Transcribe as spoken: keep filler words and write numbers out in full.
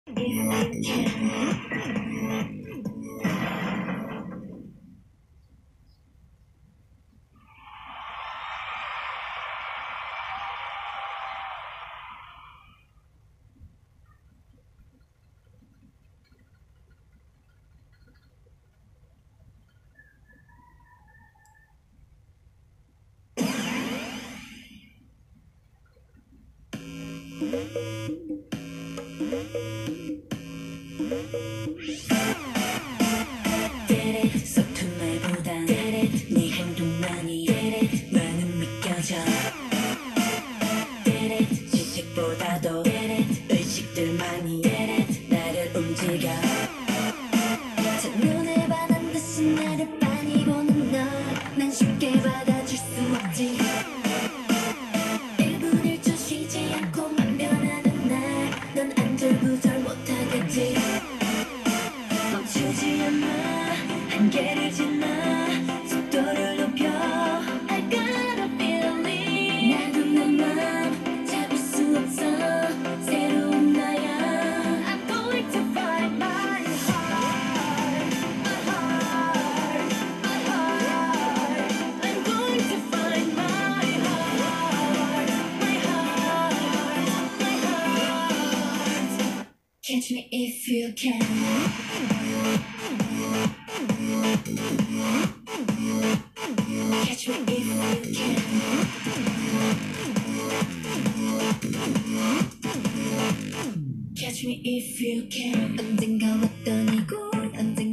서툰 말보단 네 행동만이 많은 믿겨져. 지식보다도 의식들만이 나를 움직여. 첫눈에 반한 듯이 나를 빤히 보는 너, 난 쉽게 받아줄 수 없지. 일 분 일 초 쉬지 않고만 변하는 날, 넌 안절부절 못하겠지. 멈추지 않아, 한계를 지나 속도를 높여. I got a feeling, 나도 내 맘 잡을 수 없어. 새로운 나야. I'm going to find my heart, my heart, my heart. I'm going to find my heart, my heart, my heart. Catch me if you can. Catch me if you can. Catch me if you can. 언젠가 왔던 이곳, 언젠가